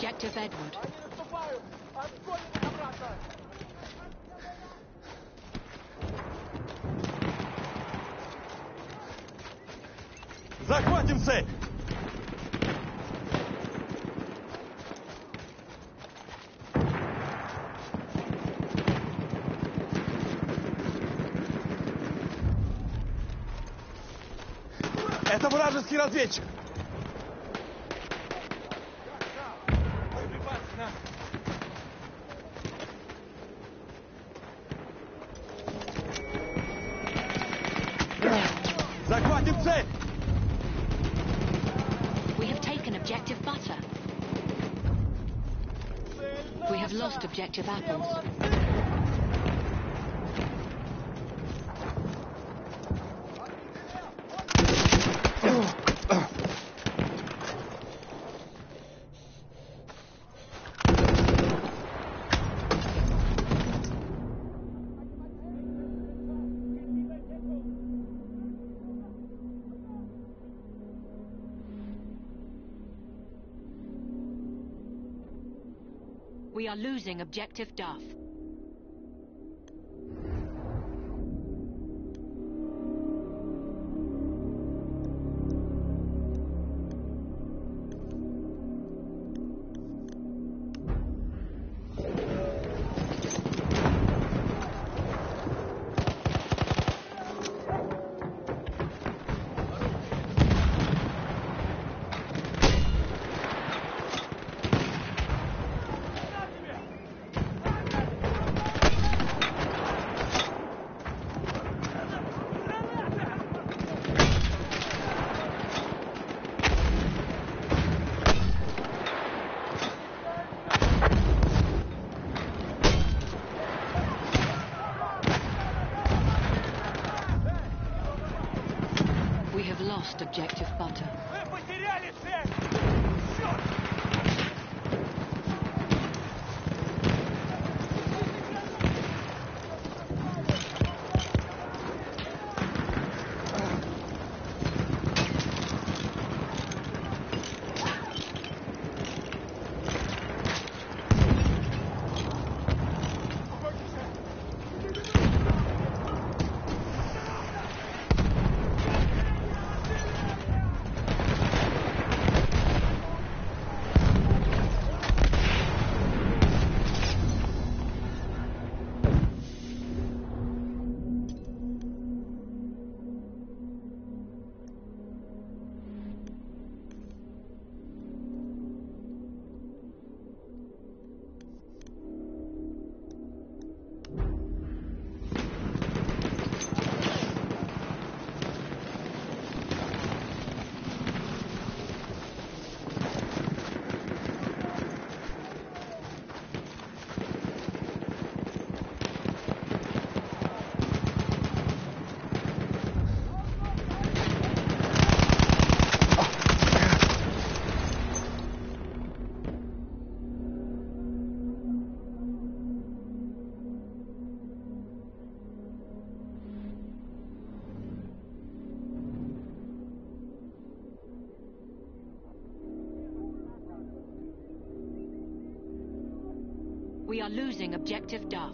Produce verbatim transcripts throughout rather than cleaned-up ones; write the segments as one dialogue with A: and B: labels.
A: Objective Edward.
B: Захватим цель! Это вражеский разведчик! Захватим цель!
A: We have taken objective butter. We have lost objective apples. We are losing objective Duff. We have lost objective butter.
B: Мы потеряли цель! Черт!
A: We are losing objective Duff.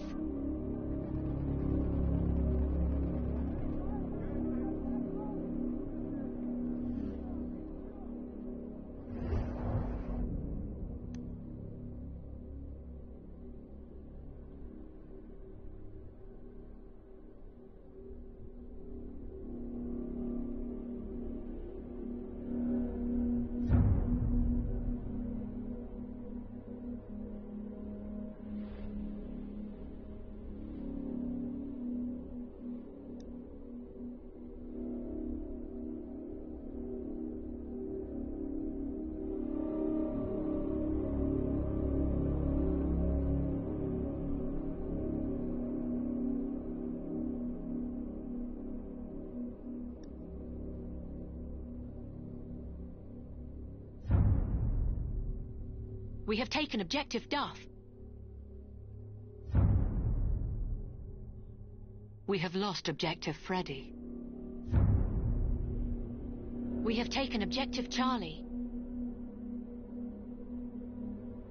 A: We have taken objective Duff. We have lost objective Freddy. We have taken objective Charlie.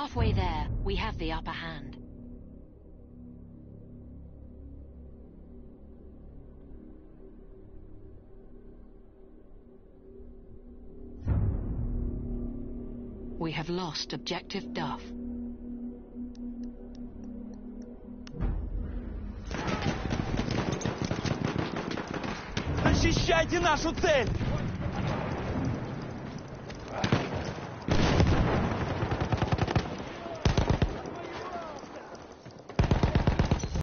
A: Halfway there, we have the upper hand. We have lost objective Duff.
B: Защищайте нашу цель!